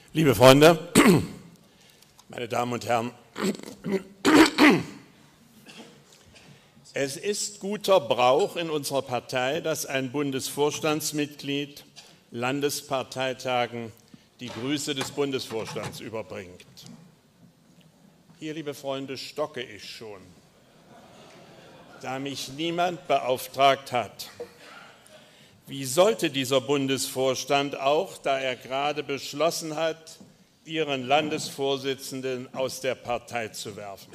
Liebe Freunde, meine Damen und Herren, es ist guter Brauch in unserer Partei, dass ein Bundesvorstandsmitglied Landesparteitagen die Grüße des Bundesvorstands überbringt. Hier, liebe Freunde, stocke ich schon, da mich niemand beauftragt hat. Wie sollte dieser Bundesvorstand auch, da er gerade beschlossen hat, Ihren Landesvorsitzenden aus der Partei zu werfen?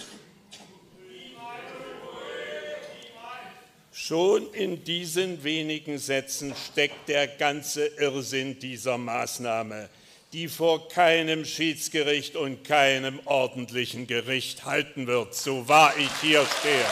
Schon in diesen wenigen Sätzen steckt der ganze Irrsinn dieser Maßnahme, die vor keinem Schiedsgericht und keinem ordentlichen Gericht halten wird, so wahr ich hier stehe.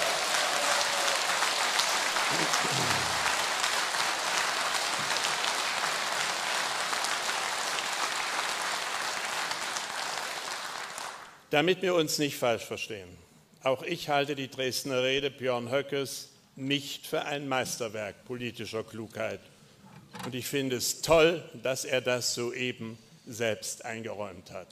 Damit wir uns nicht falsch verstehen, auch ich halte die Dresdner Rede Björn Höckes nicht für ein Meisterwerk politischer Klugheit. Und ich finde es toll, dass er das soeben selbst eingeräumt hat.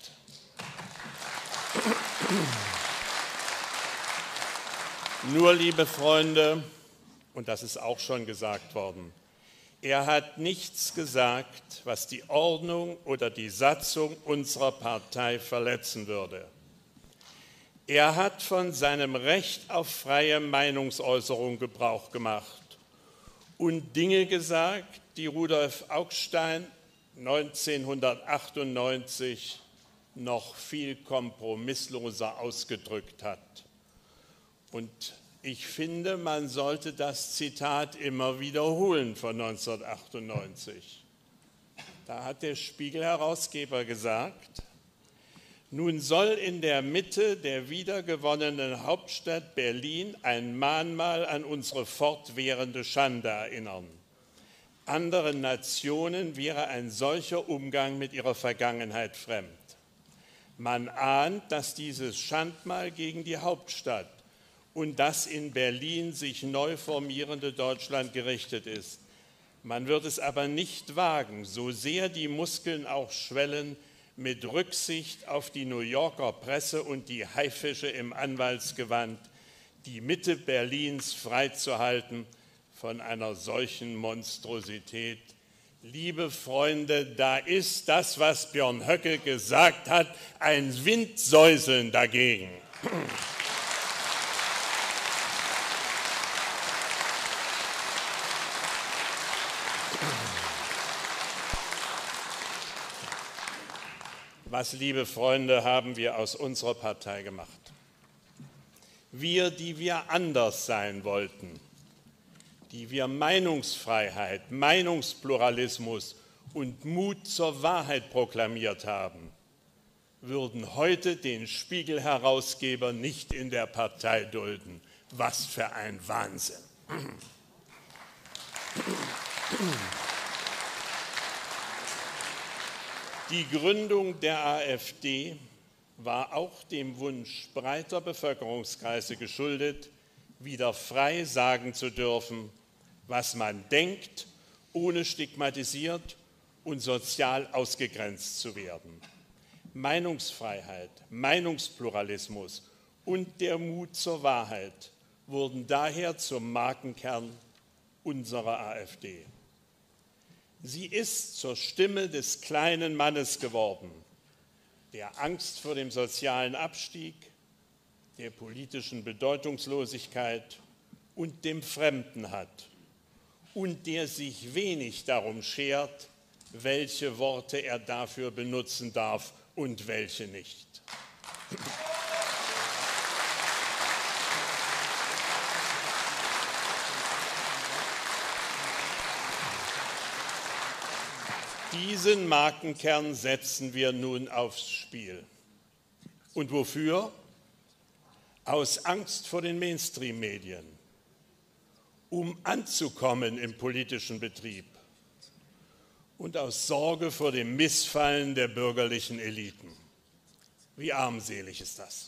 Nur, liebe Freunde, und das ist auch schon gesagt worden, er hat nichts gesagt, was die Ordnung oder die Satzung unserer Partei verletzen würde. Er hat von seinem Recht auf freie Meinungsäußerung Gebrauch gemacht und Dinge gesagt, die Rudolf Augstein 1998 noch viel kompromissloser ausgedrückt hat. Und ich finde, man sollte das Zitat immer wiederholen von 1998. Da hat der Spiegel-Herausgeber gesagt: Nun soll in der Mitte der wiedergewonnenen Hauptstadt Berlin ein Mahnmal an unsere fortwährende Schande erinnern. Anderen Nationen wäre ein solcher Umgang mit ihrer Vergangenheit fremd. Man ahnt, dass dieses Schandmal gegen die Hauptstadt und das in Berlin sich neu formierende Deutschland gerichtet ist. Man wird es aber nicht wagen, so sehr die Muskeln auch schwellen, mit Rücksicht auf die New Yorker Presse und die Haifische im Anwaltsgewand, die Mitte Berlins freizuhalten von einer solchen Monstrosität. Liebe Freunde, da ist das, was Björn Höcke gesagt hat, ein Windsäuseln dagegen. Was, liebe Freunde, haben wir aus unserer Partei gemacht? Wir, die wir anders sein wollten, die wir Meinungsfreiheit, Meinungspluralismus und Mut zur Wahrheit proklamiert haben, würden heute den Spiegel-Herausgeber nicht in der Partei dulden. Was für ein Wahnsinn! Die Gründung der AfD war auch dem Wunsch breiter Bevölkerungskreise geschuldet, wieder frei sagen zu dürfen, was man denkt, ohne stigmatisiert und sozial ausgegrenzt zu werden. Meinungsfreiheit, Meinungspluralismus und der Mut zur Wahrheit wurden daher zum Markenkern unserer AfD. Sie ist zur Stimme des kleinen Mannes geworden, der Angst vor dem sozialen Abstieg, der politischen Bedeutungslosigkeit und dem Fremden hat und der sich wenig darum schert, welche Worte er dafür benutzen darf und welche nicht. Diesen Markenkern setzen wir nun aufs Spiel. Und wofür? Aus Angst vor den Mainstream-Medien, um anzukommen im politischen Betrieb und aus Sorge vor dem Missfallen der bürgerlichen Eliten. Wie armselig ist das?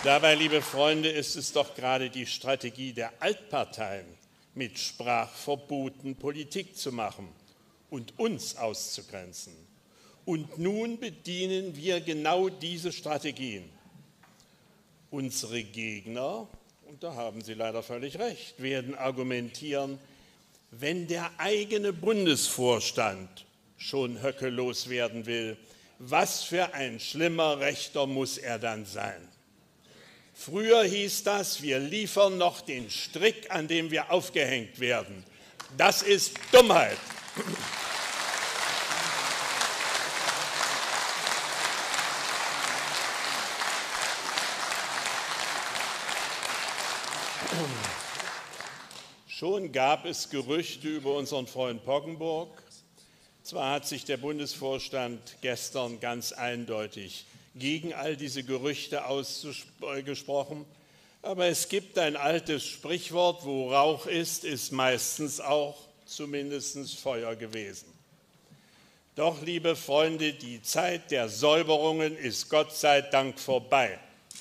Dabei, liebe Freunde, ist es doch gerade die Strategie der Altparteien, mit Sprachverboten Politik zu machen und uns auszugrenzen. Und nun bedienen wir genau diese Strategien. Unsere Gegner, und da haben Sie leider völlig recht, werden argumentieren, wenn der eigene Bundesvorstand schon höckelos werden will, was für ein schlimmer Rechter muss er dann sein? Früher hieß das, wir liefern noch den Strick, an dem wir aufgehängt werden. Das ist Dummheit. Schon gab es Gerüchte über unseren Freund Poggenburg. Zwar hat sich der Bundesvorstand gestern ganz eindeutig gegen all diese Gerüchte ausgesprochen, aber es gibt ein altes Sprichwort, wo Rauch ist, ist meistens auch zumindest Feuer gewesen. Doch, liebe Freunde, die Zeit der Säuberungen ist Gott sei Dank vorbei.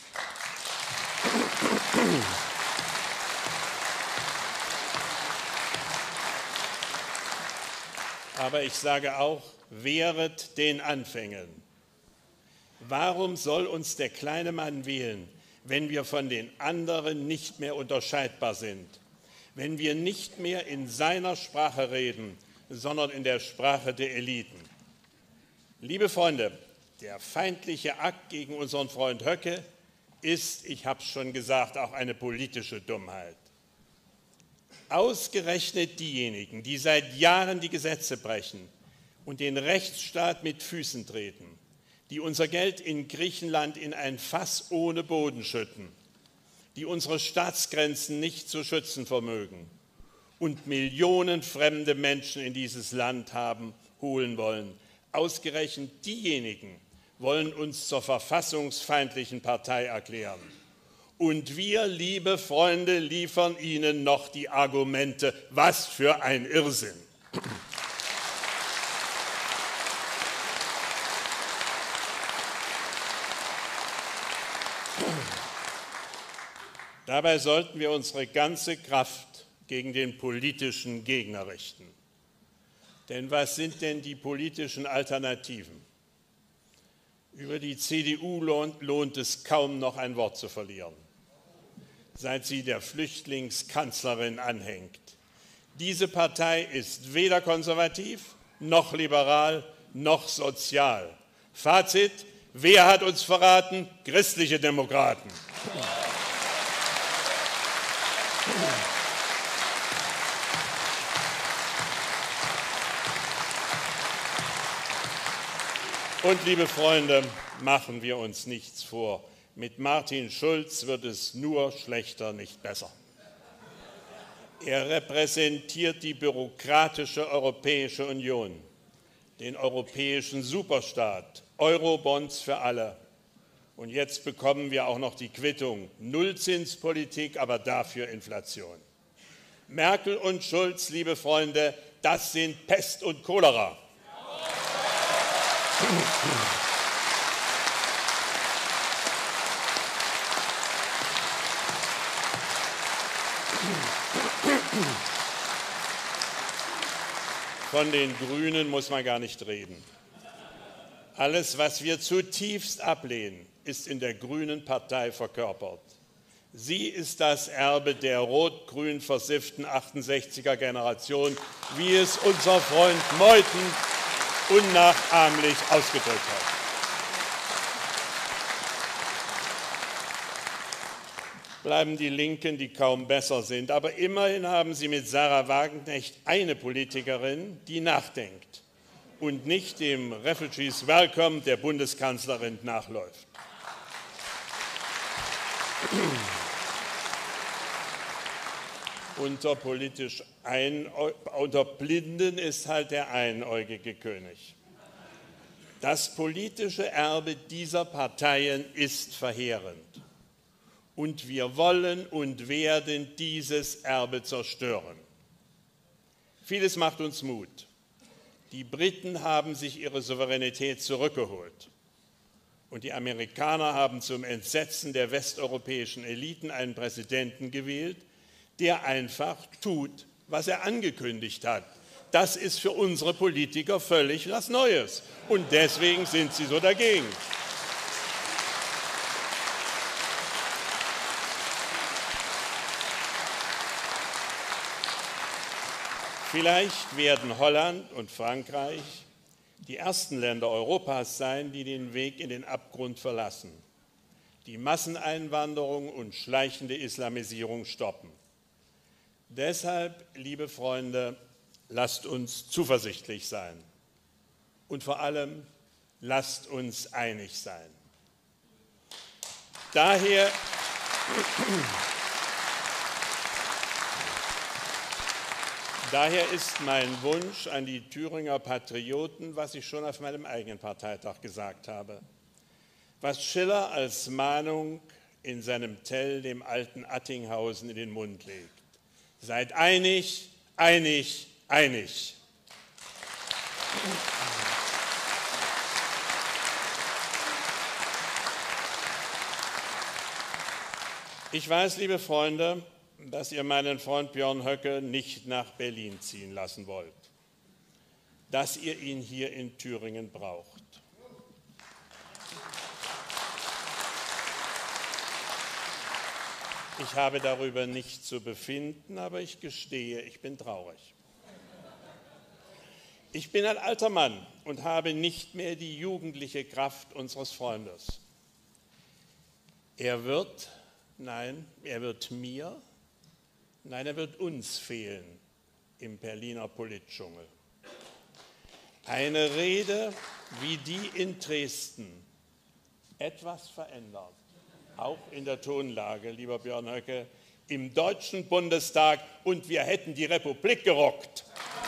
Aber ich sage auch, wehret den Anfängen. Warum soll uns der kleine Mann wählen, wenn wir von den anderen nicht mehr unterscheidbar sind, wenn wir nicht mehr in seiner Sprache reden, sondern in der Sprache der Eliten? Liebe Freunde, der feindliche Akt gegen unseren Freund Höcke ist, ich habe es schon gesagt, auch eine politische Dummheit. Ausgerechnet diejenigen, die seit Jahren die Gesetze brechen und den Rechtsstaat mit Füßen treten, die unser Geld in Griechenland in ein Fass ohne Boden schütten, die unsere Staatsgrenzen nicht zu schützen vermögen und Millionen fremde Menschen in dieses Land holen wollen, ausgerechnet diejenigen wollen uns zur verfassungsfeindlichen Partei erklären. Und wir, liebe Freunde, liefern Ihnen noch die Argumente. Was für ein Irrsinn! Dabei sollten wir unsere ganze Kraft gegen den politischen Gegner richten. Denn was sind denn die politischen Alternativen? Über die CDU lohnt es kaum noch ein Wort zu verlieren, seit sie der Flüchtlingskanzlerin anhängt. Diese Partei ist weder konservativ, noch liberal, noch sozial. Fazit: Wer hat uns verraten? Christliche Demokraten. Und, liebe Freunde, machen wir uns nichts vor. Mit Martin Schulz wird es nur schlechter, nicht besser. Er repräsentiert die bürokratische Europäische Union, den europäischen Superstaat, Eurobonds für alle. Und jetzt bekommen wir auch noch die Quittung. Nullzinspolitik, aber dafür Inflation. Merkel und Schulz, liebe Freunde, das sind Pest und Cholera. Von den Grünen muss man gar nicht reden. Alles, was wir zutiefst ablehnen, ist in der Grünen Partei verkörpert. Sie ist das Erbe der rot-grün versifften 68er Generation, wie es unser Freund Meuthen unnachahmlich ausgedrückt hat. Bleiben die Linken, die kaum besser sind. Aber immerhin haben sie mit Sarah Wagenknecht eine Politikerin, die nachdenkt und nicht dem Refugees Welcome der Bundeskanzlerin nachläuft. Unter Blinden ist halt der einäugige König. Das politische Erbe dieser Parteien ist verheerend. Und wir wollen und werden dieses Erbe zerstören. Vieles macht uns Mut. Die Briten haben sich ihre Souveränität zurückgeholt. Und die Amerikaner haben zum Entsetzen der westeuropäischen Eliten einen Präsidenten gewählt, der einfach tut, was er angekündigt hat. Das ist für unsere Politiker völlig was Neues. Und deswegen sind sie so dagegen. Vielleicht werden Holland und Frankreich die ersten Länder Europas sein, die den Weg in den Abgrund verlassen, die Masseneinwanderung und schleichende Islamisierung stoppen. Deshalb, liebe Freunde, lasst uns zuversichtlich sein und vor allem lasst uns einig sein. Daher ist mein Wunsch an die Thüringer Patrioten, was ich schon auf meinem eigenen Parteitag gesagt habe, was Schiller als Mahnung in seinem Tell dem alten Attinghausen in den Mund legt. Seid einig, einig, einig. Ich weiß, liebe Freunde, dass ihr meinen Freund Björn Höcke nicht nach Berlin ziehen lassen wollt, dass ihr ihn hier in Thüringen braucht. Ich habe darüber nicht zu befinden, aber ich gestehe, ich bin traurig. Ich bin ein alter Mann und habe nicht mehr die jugendliche Kraft unseres Freundes. Er wird uns fehlen im Berliner Politdschungel. Eine Rede wie die in Dresden, etwas verändert, auch in der Tonlage, lieber Björn Höcke, im Deutschen Bundestag und wir hätten die Republik gerockt.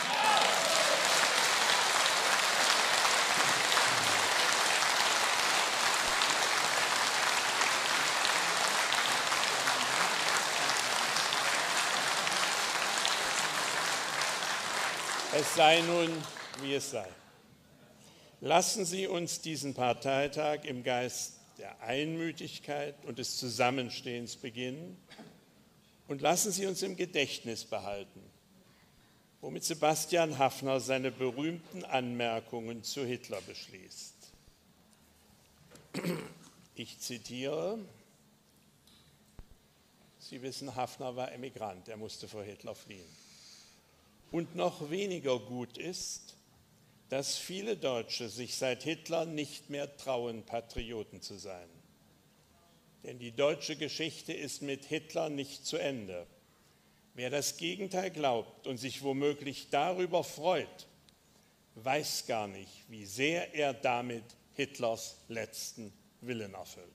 Es sei nun, wie es sei. Lassen Sie uns diesen Parteitag im Geist der Einmütigkeit und des Zusammenstehens beginnen und lassen Sie uns im Gedächtnis behalten, womit Sebastian Haffner seine berühmten Anmerkungen zu Hitler beschließt. Ich zitiere, Sie wissen, Haffner war Emigrant, er musste vor Hitler fliehen. Und noch weniger gut ist, dass viele Deutsche sich seit Hitler nicht mehr trauen, Patrioten zu sein. Denn die deutsche Geschichte ist mit Hitler nicht zu Ende. Wer das Gegenteil glaubt und sich womöglich darüber freut, weiß gar nicht, wie sehr er damit Hitlers letzten Willen erfüllt.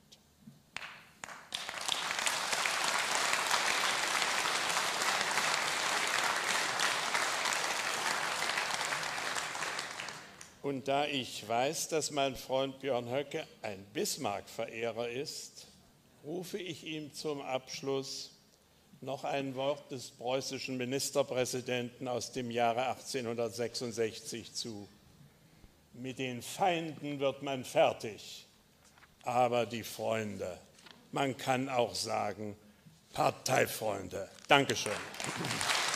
Und da ich weiß, dass mein Freund Björn Höcke ein Bismarck-Verehrer ist, rufe ich ihm zum Abschluss noch ein Wort des preußischen Ministerpräsidenten aus dem Jahre 1866 zu. Mit den Feinden wird man fertig, aber die Freunde, man kann auch sagen Parteifreunde. Dankeschön.